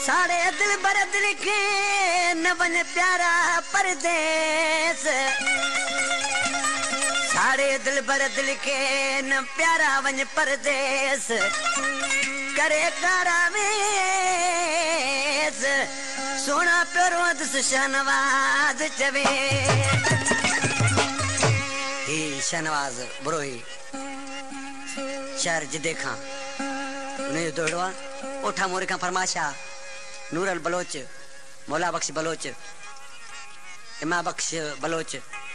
सारे दिल बर दिल के न बन प्यारा परदेस सारे दिल बर दिल के न प्यारा वन परदेस करे करावेस सोना प्यारो दस शहनवाज चवे ही शहनवाज ब्रोही शहर ज देखा नहीं दौड़वा ओठा मोरे का फरमाशा नूरल बलोच मौला बख्श बलोच इमा बख्श बलोच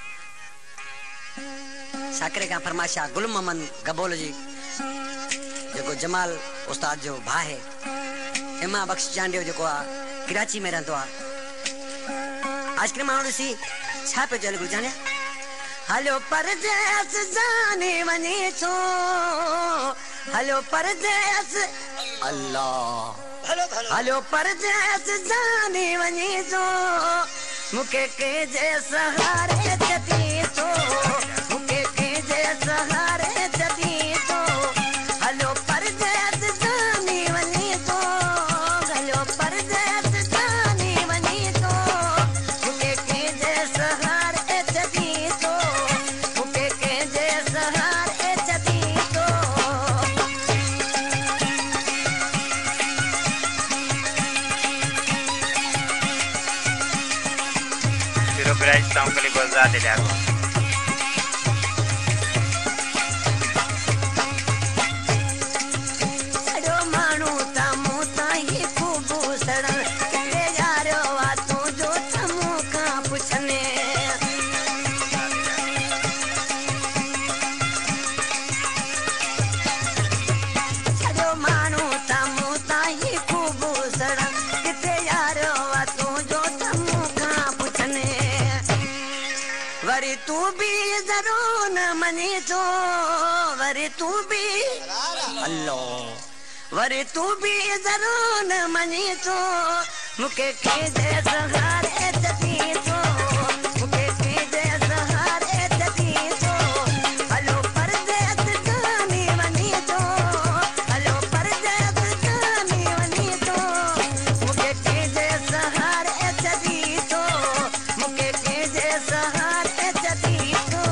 साकरे का फरमाशा गुल मोहम्मद गबोल जी जो जमाल उस्ताद जो भा है इमा बख्श चांडियो जो कराची में रहंदो आ आजकल माण्हू सी छा पे चल गुजाने हलो परदेस जाने वने छो हलो परदेस अल्लाह हलो परदेस जाने वने छो मुके के जे सहारे जती छो मुके के जे सहारे जती छो हलो परदेस जाने वने छो हलो परदेस जाने वने छो मुके के जे सहारे जती छो मुके के जे सहारे जती छो Pero per ahí sta un po' le cosate le hago. सड़ो माण्हू तामू ताईं खूब सड़न किथे यारो वातूं जो तमू खां पुछने सड़ो माण्हू तामू ताईं खूब सड़न किथे यारो वातूं जो तमू खां पुछने वरी तू भी ज़रूर न मञी थो वरी तू भी अल्लाह वरी तू भी ज़रूर न मञी थो मूंखे कंहिंजे सहारे जती थो मूंखे कंहिंजे सहारे जती थो हलो परदेस जाने वञी थो हलो परदेस जाने वञी थो मूंखे कंहिंजे सहारे जती थो मूंखे कंहिंजे सहारे जती थो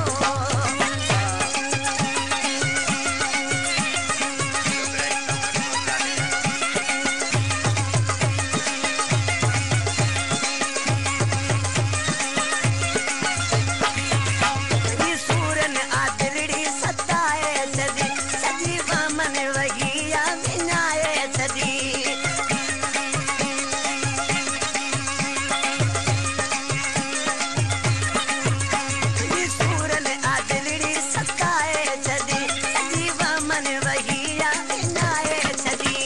सूरन आदरड़ी सताए सदी सदी वामन वगिया विनाए सदी सूरन आदरड़ी सताए सदी सदी वामन वगिया विनाए सदी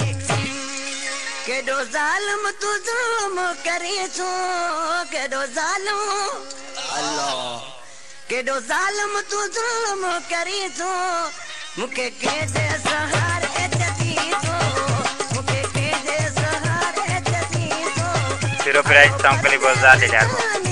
केॾो ज़ालिम तू ज़ुल्म करे थो केॾो ज़ालिम अल्लाह केॾो ज़ालिम तू ज़ुल्म करे थो मूंखे कंहिंजे सहारे जती थो मूंखे कंहिंजे सहारे जती थो Pero per ahí sta un po' le cosate le hago.